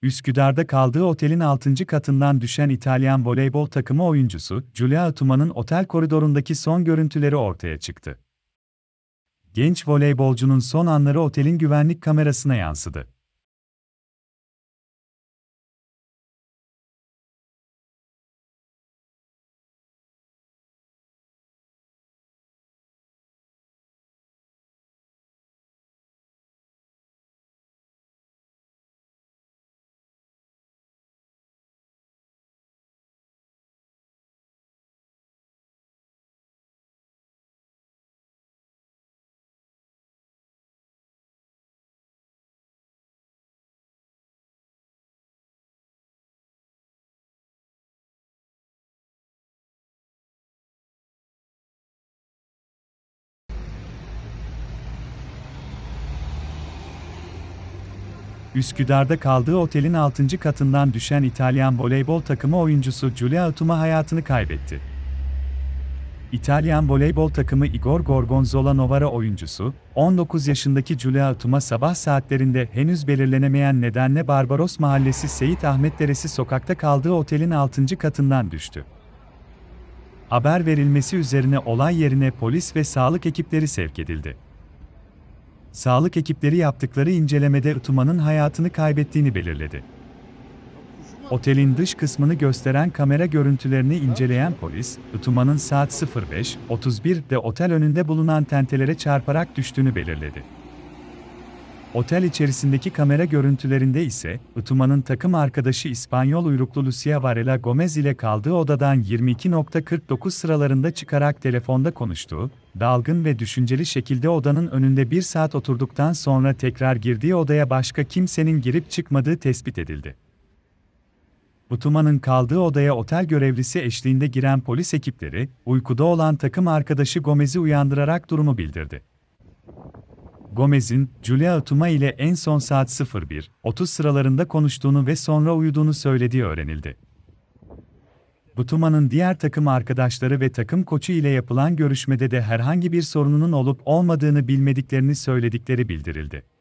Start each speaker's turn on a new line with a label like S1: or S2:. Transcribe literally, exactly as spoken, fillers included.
S1: Üsküdar'da kaldığı otelin altıncı katından düşen İtalyan voleybol takımı oyuncusu, Giulia Atuma'nın otel koridorundaki son görüntüleri ortaya çıktı. Genç voleybolcunun son anları otelin güvenlik kamerasına yansıdı. Üsküdar'da kaldığı otelin altıncı katından düşen İtalyan voleybol takımı oyuncusu Giulia Atuma hayatını kaybetti. İtalyan voleybol takımı Igor Gorgonzola Novara oyuncusu, on dokuz yaşındaki Giulia Atuma sabah saatlerinde henüz belirlenemeyen nedenle Barbaros Mahallesi Seyit Ahmet Deresi sokakta kaldığı otelin altıncı katından düştü. Haber verilmesi üzerine olay yerine polis ve sağlık ekipleri sevk edildi. Sağlık ekipleri yaptıkları incelemede Atuma'nın hayatını kaybettiğini belirledi. Otelin dış kısmını gösteren kamera görüntülerini inceleyen polis, Atuma'nın saat beş otuz birde otel önünde bulunan tentelere çarparak düştüğünü belirledi. Otel içerisindeki kamera görüntülerinde ise, Atuma'nın takım arkadaşı İspanyol uyruklu Lucia Varela Gomez ile kaldığı odadan yirmi iki kırk dokuz sıralarında çıkarak telefonda konuştuğu, dalgın ve düşünceli şekilde odanın önünde bir saat oturduktan sonra tekrar girdiği odaya başka kimsenin girip çıkmadığı tespit edildi. Atuma'nın kaldığı odaya otel görevlisi eşliğinde giren polis ekipleri, uykuda olan takım arkadaşı Gomez'i uyandırarak durumu bildirdi. Gomez'in, Giulia Atuma ile en son saat bir otuz sıralarında konuştuğunu ve sonra uyuduğunu söylediği öğrenildi. Atuma'nın diğer takım arkadaşları ve takım koçu ile yapılan görüşmede de herhangi bir sorununun olup olmadığını bilmediklerini söyledikleri bildirildi.